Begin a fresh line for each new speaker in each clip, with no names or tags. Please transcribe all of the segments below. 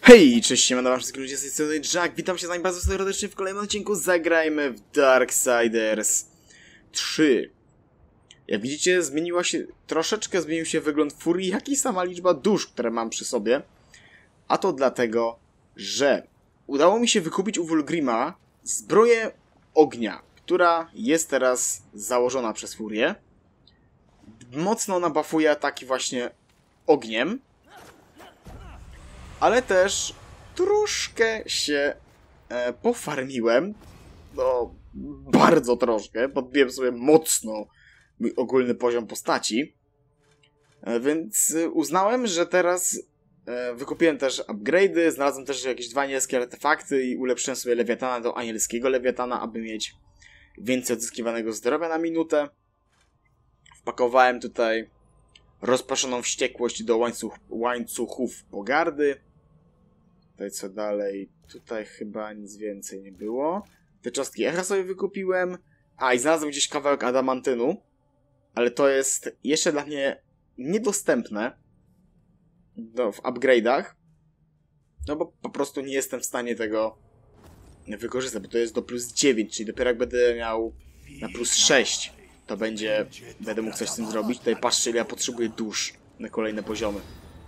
Hej, cześć, siemano wam wszystkim ludzie, z tej strony Jack, witam się z wami bardzo serdecznie w kolejnym odcinku. Zagrajmy w Darksiders 3. Jak widzicie, troszeczkę zmienił się wygląd furii, jak i sama liczba dusz, które mam przy sobie. A to dlatego, że udało mi się wykupić u Vulgrima zbroję ognia, która jest teraz założona przez furię. Mocno ona buffuje ataki właśnie ogniem. Ale też troszkę się pofarmiłem. No, bardzo troszkę. Podbiłem sobie mocno mój ogólny poziom postaci. Więc uznałem, że teraz wykupiłem też upgrade'y. Znalazłem też jakieś 2 anielskie artefakty i ulepszyłem sobie lewiatana do anielskiego lewiatana, aby mieć więcej odzyskiwanego zdrowia na minutę. Wpakowałem tutaj rozproszoną wściekłość do łańcuchów pogardy. Tutaj co dalej? Tutaj chyba nic więcej nie było. Te cząstki echa sobie wykupiłem. A, i znalazłem gdzieś kawałek adamantynu. Ale to jest jeszcze dla mnie niedostępne w upgrade'ach. No bo po prostu nie jestem w stanie tego wykorzystać, bo to jest do plus 9, czyli dopiero jak będę miał na plus 6, to będę mógł coś z tym zrobić. Tutaj patrzcie, ile ja potrzebuję dusz na kolejne poziomy.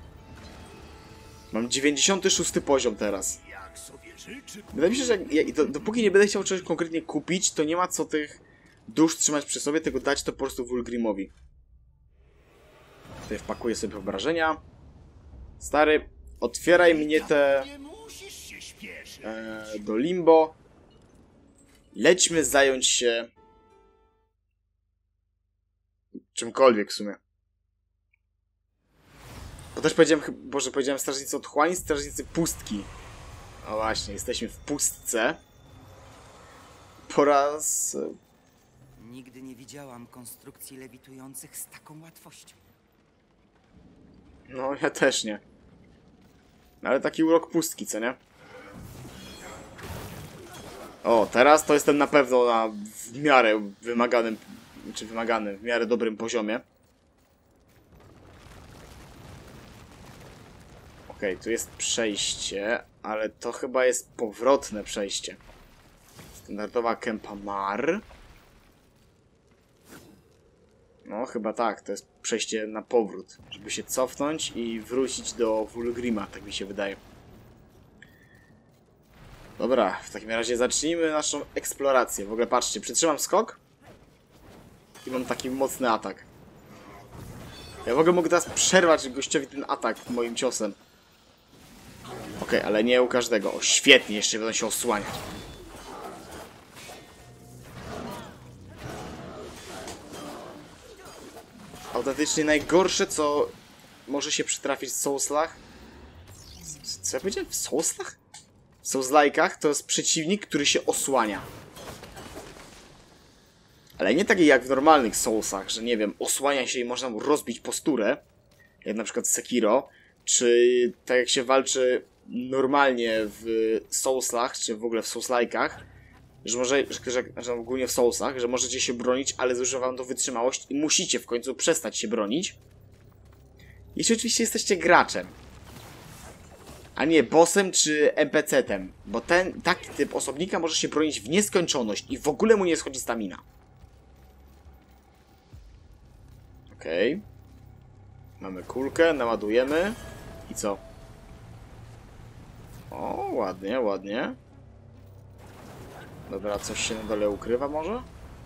Mam 96 poziom teraz. Wydaje mi się, że dopóki nie będę chciał czegoś konkretnie kupić, to nie ma co tych dusz trzymać przy sobie, tylko dać to po prostu Vulgrimowi. Tutaj wpakuję sobie wyobrażenia. Stary, otwieraj mnie do limbo. Lećmy zająć się czymkolwiek w sumie. Bo też powiedziałem strażnicy otchłani, strażnicy pustki. O właśnie, jesteśmy w pustce. Po raz...
Nigdy nie widziałam konstrukcji lewitujących z taką łatwością.
No, ja też nie. Ale taki urok pustki, co nie? O, teraz to jestem na pewno na w miarę wymaganym, w miarę dobrym poziomie. Okej, tu jest przejście, ale to chyba jest powrotne przejście. Standardowa kępa Mar. No, chyba tak, to jest przejście na powrót, żeby się cofnąć i wrócić do Vulgrima, tak mi się wydaje. Dobra, w takim razie zacznijmy naszą eksplorację. W ogóle patrzcie, przytrzymam skok i mam taki mocny atak. Ja w ogóle mogę teraz przerwać gościowi ten atak moim ciosem. Okej, ale nie u każdego. O, świetnie, jeszcze będą się osłaniać. Autentycznie najgorsze, co może się przytrafić w Souls'ach. Co ja powiedziałem? W Souls'ach? W Souls-like'ach to jest przeciwnik, który się osłania. Ale nie taki jak w normalnych Souls'ach, że nie wiem, osłania się i można mu rozbić posturę. Jak na przykład Sekiro. Czy tak jak się walczy normalnie w Souls'ach, czy w ogóle w Souls-like'ach, że ogólnie w Souls'ach, że możecie się bronić, ale zużywa wam to wytrzymałość i musicie w końcu przestać się bronić. Jeśli oczywiście jesteście graczem, a nie bossem czy NPC-tem, bo taki typ osobnika może się bronić w nieskończoność i w ogóle mu nie schodzi stamina. Okej. Mamy kulkę, naładujemy. I co? O, ładnie, ładnie. Dobra, coś się na dole ukrywa może?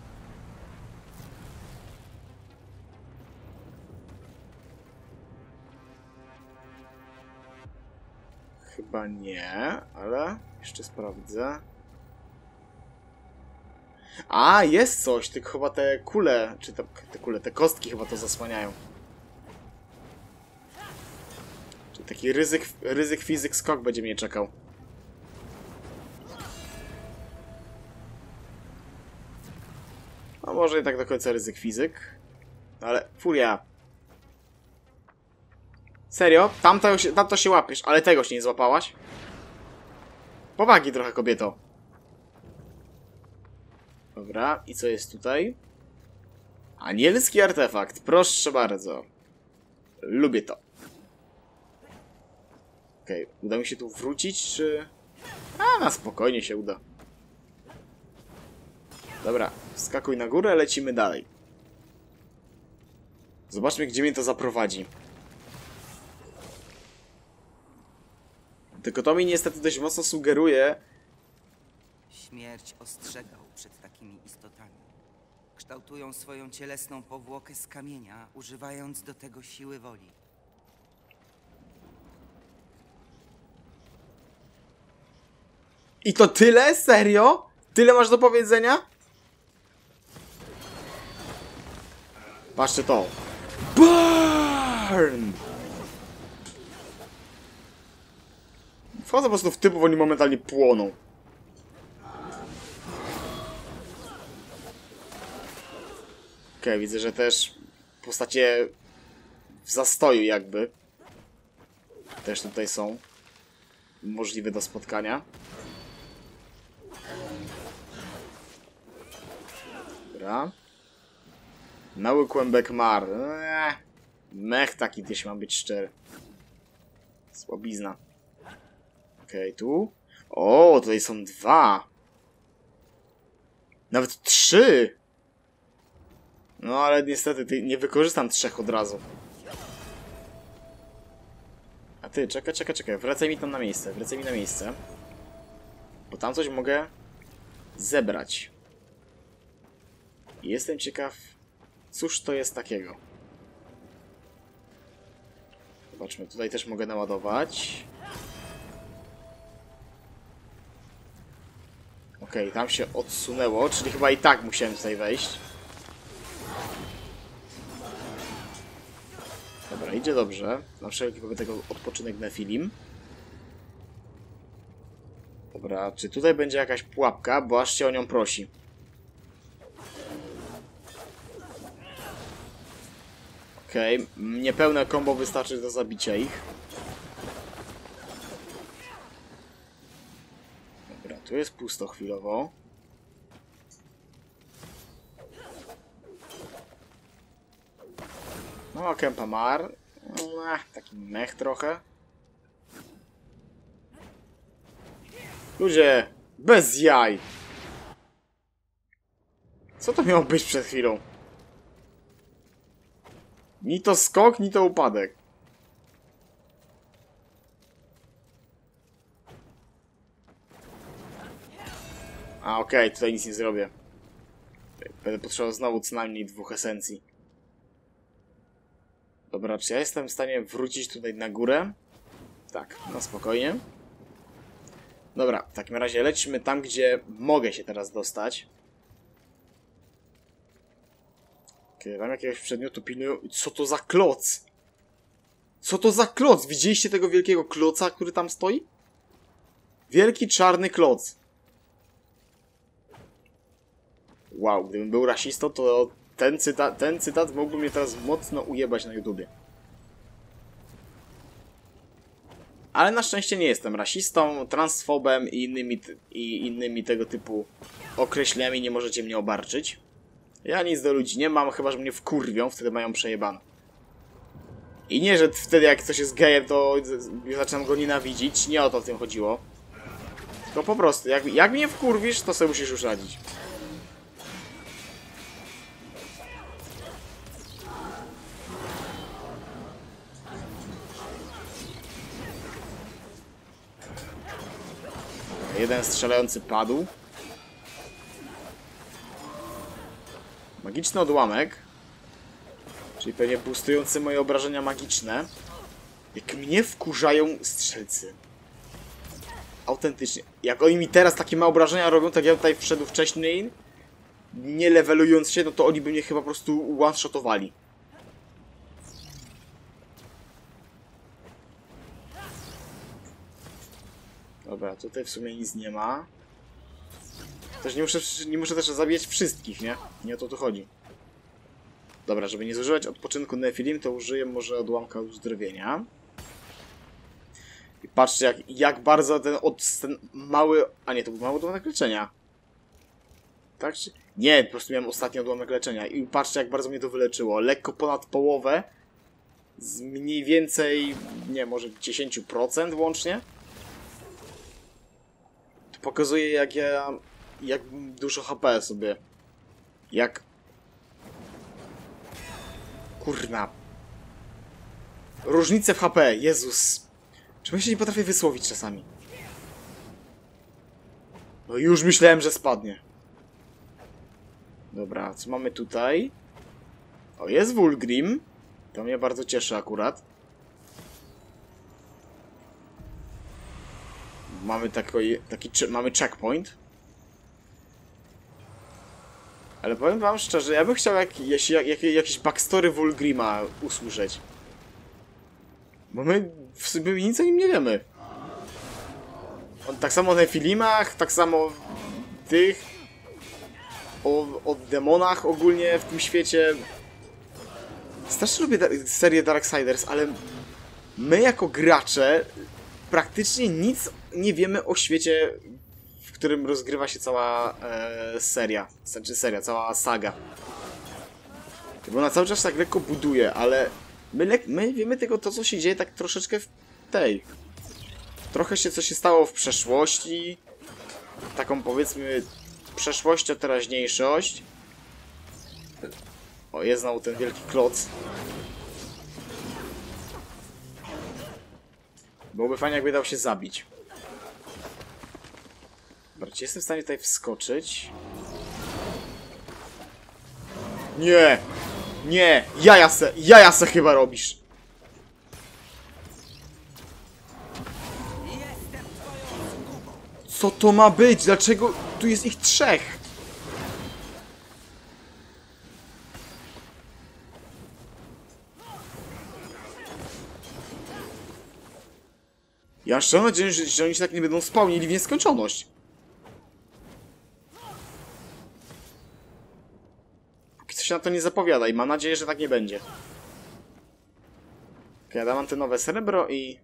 Chyba nie, ale jeszcze sprawdzę. A, jest coś, tylko chyba te kule, czy te kostki chyba to zasłaniają. Czyli taki ryzyk fizyk skok będzie mnie czekał. No może i tak do końca ryzyk fizyk. Ale furia. Serio? Tamto się łapiesz, ale tego się nie złapałaś? Powagi trochę, kobieto. Dobra, i co jest tutaj? Anielski artefakt, proszę bardzo. Lubię to. Okej, uda mi się tu wrócić, czy... A, na spokojnie się uda. Dobra, wskakuj na górę, lecimy dalej. Zobaczmy, gdzie mnie to zaprowadzi. Tylko to mi niestety dość mocno sugeruje...
Śmierć ostrzegał przed takimi istotami. Kształtują swoją cielesną powłokę z kamienia, używając do tego siły woli.
I to tyle? Serio? Tyle masz do powiedzenia? Patrzcie to. Burn! Wchodzę po prostu w typów, oni momentalnie płoną. Okej, widzę, że też postacie w zastoju jakby też tutaj są możliwe do spotkania. Dobra. Mały kłębek mar. Mech taki, jeśli mam być szczery. Słabizna. Okej, tu. O, tutaj są 2. Nawet 3. No, ale niestety nie wykorzystam 3 od razu. A ty, czekaj. Wracaj mi tam na miejsce. Wracaj mi na miejsce. Bo tam coś mogę zebrać. I jestem ciekaw, cóż to jest takiego. Zobaczmy, tutaj też mogę naładować. Okej, tam się odsunęło, czyli chyba i tak musiałem tutaj wejść. Dobra, idzie dobrze. Na wszelki wypadek tego odpoczynek Nefilim. Dobra, czy tutaj będzie jakaś pułapka, bo aż się o nią prosi. Okej, niepełne combo wystarczy do zabicia ich. Dobra, tu jest pusto chwilowo. No, Kempa Mar. Taki mech trochę. Ludzie, bez jaj! Co to miało być przed chwilą? Ni to skok, ni to upadek. A okej, tutaj nic nie zrobię. Będę potrzebował znowu co najmniej 2 esencji. Dobra, czy ja jestem w stanie wrócić tutaj na górę? Tak, no spokojnie. Dobra, w takim razie lecimy tam, gdzie mogę się teraz dostać. Okej, tam jakiegoś przedmiotu pilnują. Co to za kloc? Co to za kloc? Widzieliście tego wielkiego kloca, który tam stoi? Wielki czarny kloc. Wow, gdybym był rasistą, to ten cytat mógłby mnie teraz mocno ujebać na YouTubie. Ale na szczęście nie jestem rasistą, transfobem i innymi tego typu określeniami nie możecie mnie obarczyć. Ja nic do ludzi nie mam, chyba że mnie wkurwią, wtedy mają przejebane. I nie, że wtedy jak ktoś jest gejem, to zaczynam go nienawidzić, nie o to w tym chodziło. Tylko po prostu, jak mnie wkurwisz, to sobie musisz już radzić. Jeden strzelający padł. Magiczny odłamek. Czyli pewnie boostujący moje obrażenia magiczne. Jak mnie wkurzają strzelcy. Autentycznie. Jak oni mi teraz takie małe obrażenia robią, tak ja tutaj wszedł wcześniej, nie levelując się, no to oni by mnie chyba po prostu one-shotowali. Dobra, tutaj w sumie nic nie ma. Też nie muszę też zabijać wszystkich, nie? Nie o to tu chodzi. Dobra, żeby nie zużywać odpoczynku Nefilim, to użyję może odłamka uzdrowienia. I patrzcie, jak bardzo ten mały... A nie, to był mały odłamek leczenia. Tak? Nie, po prostu miałem ostatni odłamek leczenia. I patrzcie, jak bardzo mnie to wyleczyło. Lekko ponad połowę z mniej więcej, nie, może 10% łącznie. To pokazuje jak dużo HP sobie. Jak... Kurna. Różnice w HP, Jezus. Czemu ja się nie potrafię wysłowić czasami? No już myślałem, że spadnie. Dobra, co mamy tutaj? O, jest Wulgrim. To mnie bardzo cieszy akurat. Mamy mamy checkpoint. Ale powiem wam szczerze, ja bym chciał jakiś backstory Wulgrima usłyszeć. Bo my w sumie nic o nim nie wiemy. Tak samo o Nefilimach, tak samo tych... O demonach ogólnie w tym świecie. Strasznie lubię serię Darksiders, ale my jako gracze praktycznie nic nie wiemy o świecie, w którym rozgrywa się cała seria. Znaczy cała saga. Bo ona cały czas tak lekko buduje, ale my wiemy tylko to, co się dzieje tak troszeczkę w tej. Trochę co się stało w przeszłości. Taką powiedzmy przeszłość a teraźniejszość. O, jest znowu ten wielki kloc. Byłoby fajnie, jakby dał się zabić. Dobra, czy jestem w stanie tutaj wskoczyć? Nie! Nie! Jaja se chyba robisz! Co to ma być? Dlaczego tu jest ich 3? Ja szczerze mam nadzieję, że oni się tak nie będą spełnili w nieskończoność. Póki co się na to nie zapowiada i mam nadzieję, że tak nie będzie. Okay, ja mam te nowe srebro i...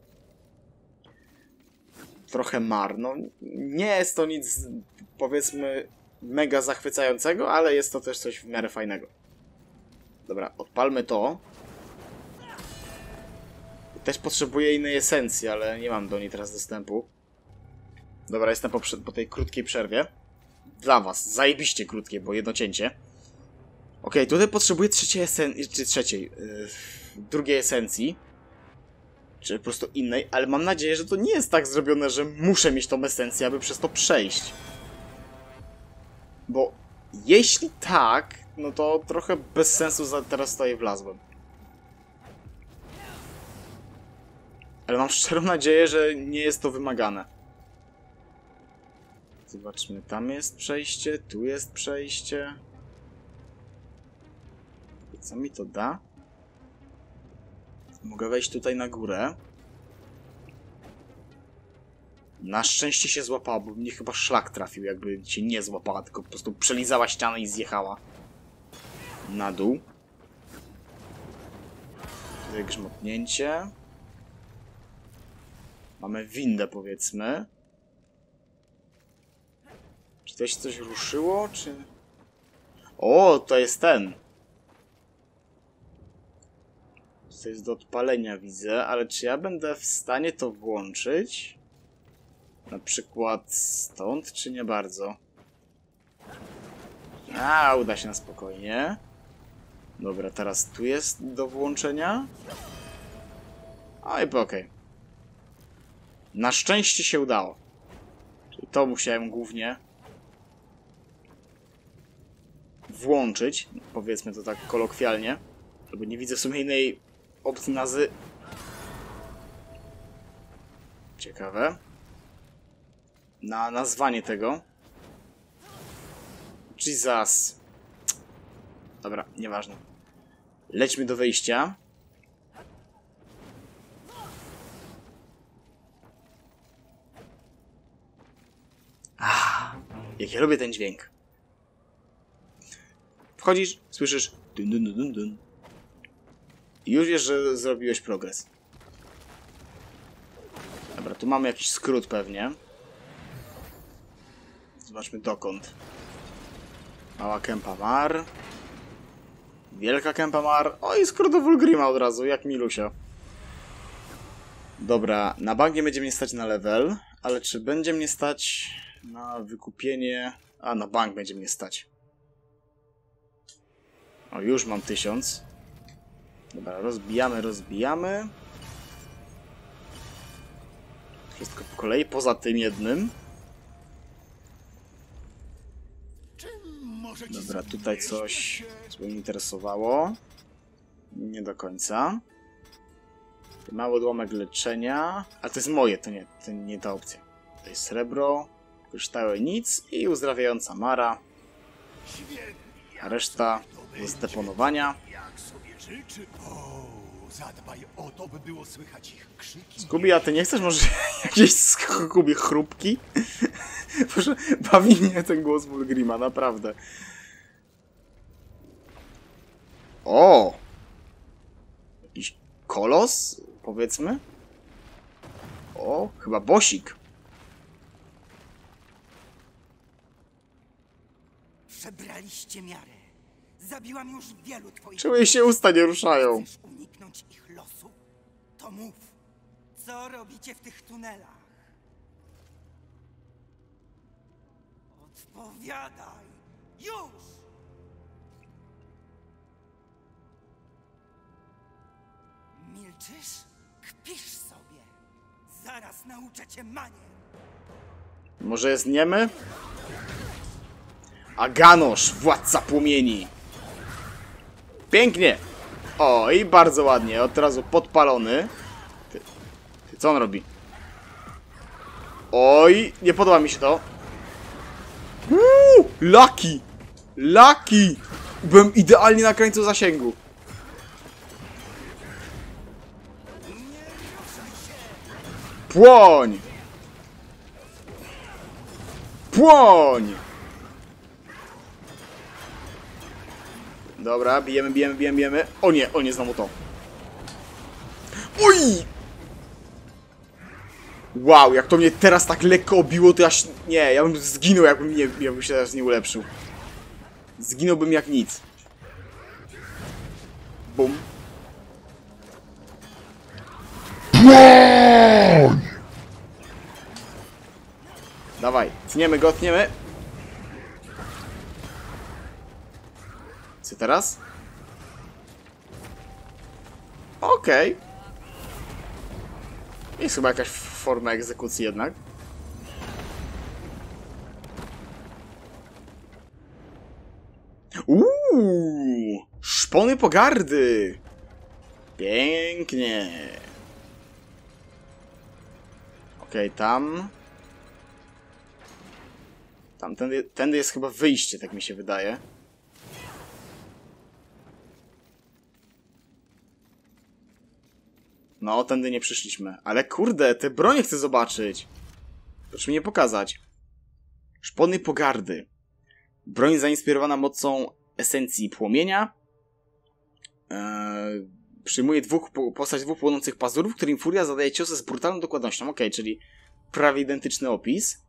trochę marno. Nie jest to nic, powiedzmy, mega zachwycającego, ale jest to też coś w miarę fajnego. Dobra, odpalmy to. Też potrzebuję innej esencji, ale nie mam do niej teraz dostępu. Dobra, jestem po tej krótkiej przerwie. Dla was, zajebiście krótkie, bo jedno cięcie. Okej, tutaj potrzebuję drugiej esencji. Czy po prostu innej, ale mam nadzieję, że to nie jest tak zrobione, że muszę mieć tą esencję, aby przez to przejść. Bo jeśli tak, no to trochę bez sensu teraz tutaj wlazłem. Ale mam szczerą nadzieję, że nie jest to wymagane. Zobaczmy, tam jest przejście, tu jest przejście. Co mi to da? Mogę wejść tutaj na górę. Na szczęście się złapała, bo mnie chyba szlak trafił, jakby się nie złapała, tylko po prostu przelizała ścianę i zjechała na dół. Tutaj grzmotnięcie. Mamy windę, powiedzmy. Czy tutaj się coś ruszyło, czy... O, to jest ten. To jest do odpalenia, widzę, ale czy ja będę w stanie to włączyć? Na przykład stąd, czy nie bardzo? A, uda się na spokojnie. Dobra, teraz tu jest do włączenia. Oj, okej. Na szczęście się udało. Czyli to musiałem głównie włączyć, powiedzmy to tak kolokwialnie. Albo nie widzę w sumie innej opcji nazwy. Ciekawe. Na nazwanie tego. Jesus. Dobra, nieważne. Lećmy do wyjścia. Jak ja lubię ten dźwięk. Wchodzisz, słyszysz dun dun dun dun dun. I już wiesz, że zrobiłeś progres. Dobra, tu mamy jakiś skrót pewnie. Zobaczmy dokąd. Mała kępa mar. Wielka Kępa Mar. O, i skoro do Wulgrima od razu, jak milusia. Dobra, na bank nie będzie mnie stać na level, ale czy będzie mnie stać na wykupienie... A, na bank będzie mnie stać. O, już mam 1000. Dobra, rozbijamy. Wszystko po kolei, poza tym jednym. Dobra, tutaj coś, co mnie interesowało. Nie do końca. Mały odłamek leczenia. Ale to jest moje, to nie ta opcja. To jest srebro, kryształy nic i uzdrawiająca Mara. A reszta do zdeponowania.
Zadbaj o to, by było słychać ich krzyki.
Skubi, a ty nie chcesz może jakieś Skubi chrupki? Proszę, bawi mnie ten głos Wulgrima, naprawdę. O! Jakiś kolos, powiedzmy? O, chyba bosik.
Przebraliście miarę. Zabiłam już wielu twoich...
Czemu jej się usta nie ruszają?
Chcesz uniknąć ich losu? To mów. Co robicie w tych tunelach? Odpowiadaj! Już! Milczysz? Kpisz sobie. Zaraz nauczę cię manier.
Może jest niemy? Aganosz, władca płomieni. Pięknie. O, i bardzo ładnie. Od razu podpalony. Ty, co on robi? Oj, nie podoba mi się to. Lucky! Lucky! Byłem idealnie na krańcu zasięgu. Płoń! Płoń! Dobra, bijemy. O nie, znowu to. Oj! Wow, jak to mnie teraz tak lekko obiło, to aż... Nie, ja bym zginął, jakbym się teraz nie ulepszył. Zginąłbym jak nic. Bum. Dawaj, tniemy go, tniemy. Co teraz? Okej. Jest chyba jakaś forma egzekucji jednak. Szpony pogardy! Pięknie. Okej, tam. Tędy jest chyba wyjście, tak mi się wydaje. No, tędy nie przyszliśmy. Ale kurde, te bronie chcę zobaczyć. Proszę mi nie pokazać. Szpony pogardy. Broń zainspirowana mocą esencji płomienia. Przyjmuje postać dwóch płonących pazurów, którym furia zadaje ciosy z brutalną dokładnością. Okej, czyli prawie identyczny opis.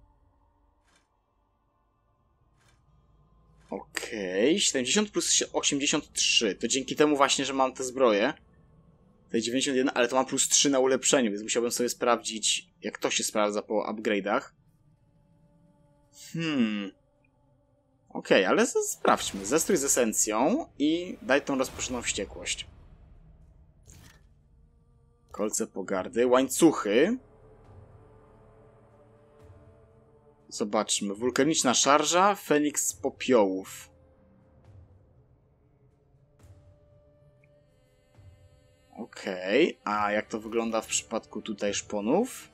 Okej, 70 plus 83. To dzięki temu właśnie, że mam te zbroje. To jest 91, ale to mam plus 3 na ulepszeniu, więc musiałbym sobie sprawdzić, jak to się sprawdza po upgrade'ach. Okej, ale sprawdźmy. Zestrój z esencją i daj tą rozproszoną wściekłość. Kolce pogardy. Łańcuchy. Zobaczmy. Wulkaniczna szarża. Feniks z popiołów. Okej. A jak to wygląda w przypadku tutaj szponów?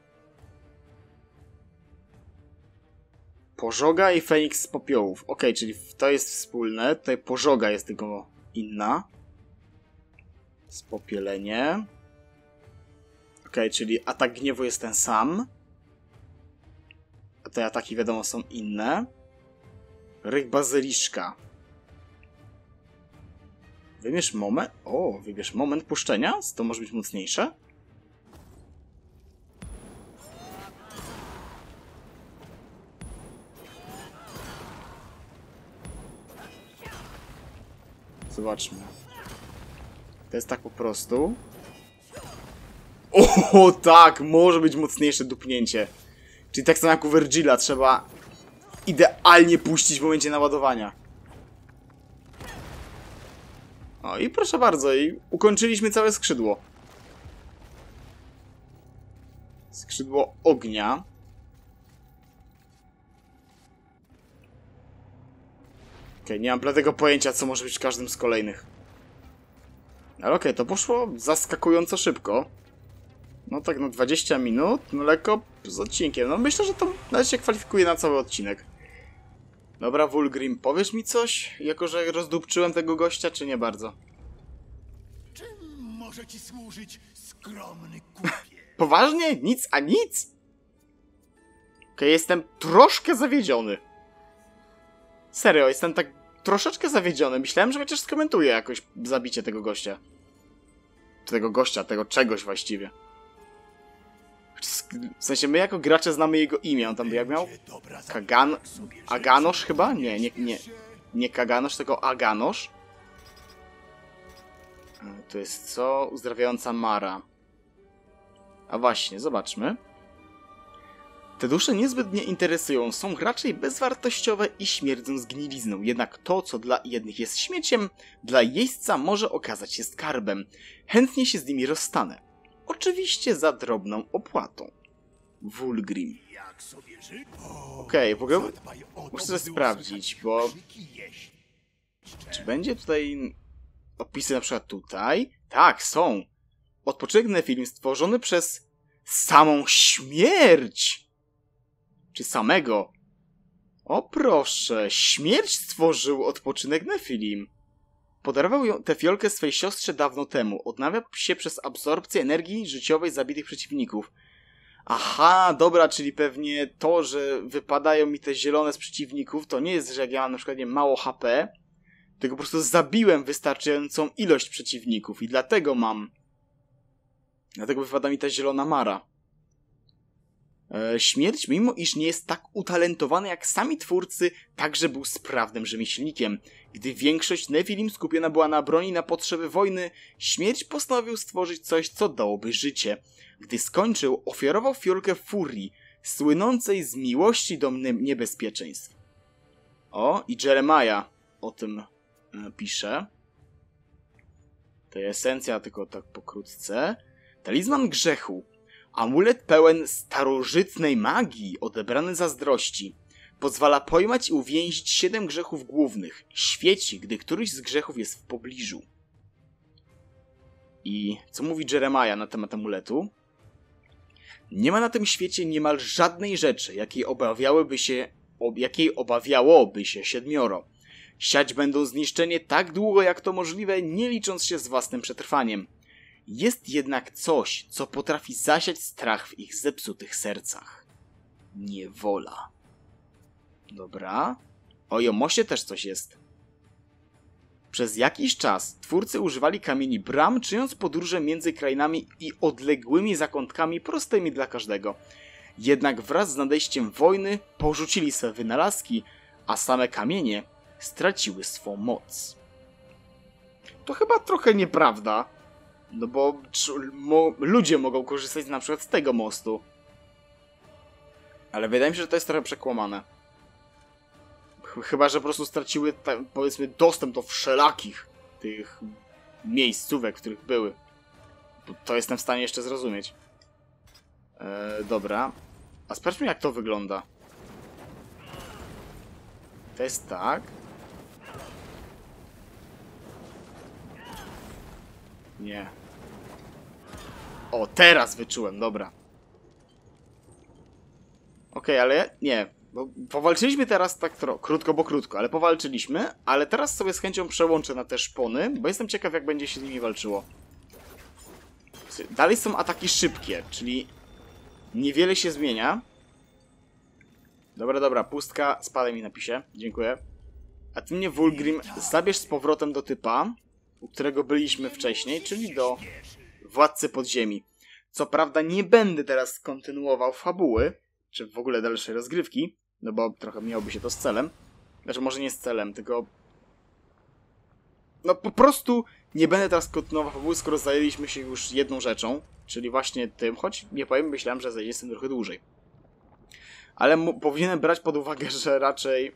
Pożoga i Feniks z popiołów. Okej, czyli to jest wspólne. Tutaj pożoga jest tylko inna. Spopielenie. Okej, czyli atak gniewu jest ten sam. A te ataki wiadomo są inne. Rych bazyliszka. Wybierz moment. O, wybierz moment puszczenia. To może być mocniejsze. Zobaczmy. To jest tak po prostu. O, tak! Może być mocniejsze dupnięcie. Czyli tak samo jak u Vergila trzeba idealnie puścić w momencie naładowania. O, i proszę bardzo, i ukończyliśmy całe skrzydło. Skrzydło ognia. Okej, nie mam bladego pojęcia, co może być w każdym z kolejnych. Ale okej, to poszło zaskakująco szybko. No tak, no 20 minut, no lekko z odcinkiem. No myślę, że to nawet się kwalifikuje na cały odcinek. Dobra, Wulgrim, powiesz mi coś? Jako, że rozdupczyłem tego gościa, czy nie bardzo?
Czym może ci służyć, skromny kupie?
Poważnie? Nic a nic? Okej, jestem troszkę zawiedziony. Serio, jestem tak troszeczkę zawiedziony. Myślałem, że chociaż skomentuję jakoś zabicie tego gościa. Tego gościa, tego czegoś właściwie. W sensie, my jako gracze znamy jego imię. On tam jak miał? Aganosz chyba? Nie Kaganosz, tylko Aganosz. To jest co? Uzdrawiająca Mara. A właśnie, zobaczmy. Te dusze niezbyt mnie interesują, są raczej bezwartościowe i śmierdzą zgnilizną. Jednak to, co dla jednych jest śmieciem, dla jeźdźca może okazać się skarbem. Chętnie się z nimi rozstanę. Oczywiście za drobną opłatą. Wulgrim. Okej, w ogóle muszę sobie sprawdzić, bo... Czy będzie tutaj opisy na przykład tutaj? Tak, są. Odpoczynek Nephilim stworzony przez samą śmierć. Czy samego? O proszę, śmierć stworzył odpoczynek Nephilim. Podarował tę fiolkę swej siostrze dawno temu. Odnawia się przez absorpcję energii życiowej zabitych przeciwników. Aha, dobra, czyli pewnie to, że wypadają mi te zielone z przeciwników, to nie jest, że jak ja mam na przykład mało HP, tylko po prostu zabiłem wystarczającą ilość przeciwników i dlatego mam... Dlatego wypada mi ta zielona Mara. Śmierć, mimo iż nie jest tak utalentowany jak sami twórcy, także był sprawnym rzemieślnikiem. Gdy większość Nephilim skupiona była na broni na potrzeby wojny, Śmierć postanowił stworzyć coś, co dałoby życie. Gdy skończył, ofiarował fiolkę furii, słynącej z miłości do niebezpieczeństw. O, i Jeremiah o tym pisze. To jest esencja, tylko tak pokrótce. Talizman grzechu. Amulet pełen starożytnej magii, odebrany zazdrości. Pozwala pojmać i uwięzić 7 grzechów głównych. Świeci, gdy któryś z grzechów jest w pobliżu. I co mówi Jeremiah na temat amuletu? Nie ma na tym świecie niemal żadnej rzeczy, jakiej obawiałoby się 7. Siać będą zniszczenie tak długo, jak to możliwe, nie licząc się z własnym przetrwaniem. Jest jednak coś, co potrafi zasiać strach w ich zepsutych sercach. Niewola. Dobra. O Jomosie też coś jest. Przez jakiś czas twórcy używali kamieni bram, czyniąc podróże między krainami i odległymi zakątkami prostymi dla każdego. Jednak wraz z nadejściem wojny porzucili swe wynalazki, a same kamienie straciły swą moc. To chyba trochę nieprawda. No bo ludzie mogą korzystać na przykład z tego mostu. Ale wydaje mi się, że to jest trochę przekłamane. Chyba że po prostu straciły, powiedzmy, dostęp do wszelakich tych miejscówek, w których były. Bo to jestem w stanie jeszcze zrozumieć. Dobra. A sprawdźmy, jak to wygląda. To jest tak. Nie. O, teraz wyczułem, dobra. Okej, ale nie. Bo powalczyliśmy teraz tak krótko, bo krótko, ale powalczyliśmy. Ale teraz sobie z chęcią przełączę na te szpony, bo jestem ciekaw, jak będzie się z nimi walczyło. Dalej są ataki szybkie, czyli niewiele się zmienia. Dobra, pustka, spadaj mi napisie, dziękuję. A ty mnie, Wulgrim, zabierz z powrotem do typa, u którego byliśmy wcześniej, czyli do Władcy Podziemi. Co prawda nie będę teraz kontynuował fabuły, czy w ogóle dalszej rozgrywki, no bo trochę miałoby się to z celem. Znaczy może nie z celem, tylko... no po prostu nie będę teraz kontynuował fabuły, skoro zajęliśmy się już jedną rzeczą, czyli właśnie tym, choć nie powiem, myślałem, że zajdzie z tym trochę dłużej. Ale powinienem brać pod uwagę, że raczej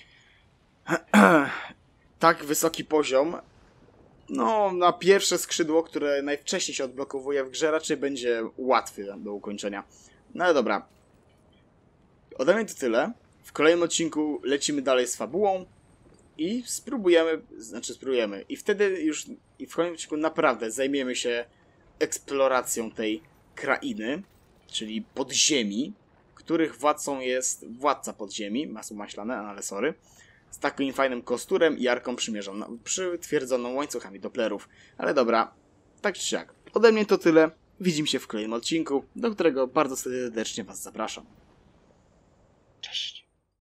tak wysoki poziom, no na pierwsze skrzydło, które najwcześniej się odblokowuje w grze, raczej będzie łatwy do ukończenia. No ale dobra. Ode mnie to tyle. W kolejnym odcinku lecimy dalej z fabułą i spróbujemy. I wtedy już w kolejnym odcinku naprawdę zajmiemy się eksploracją tej krainy, czyli podziemi, których władcą jest władca podziemi, masło maślane, ale sorry, z takim fajnym kosturem i arką przymierzoną, przytwierdzoną łańcuchami Dopplerów. Ale dobra, tak czy siak. Ode mnie to tyle. Widzimy się w kolejnym odcinku, do którego bardzo serdecznie Was zapraszam.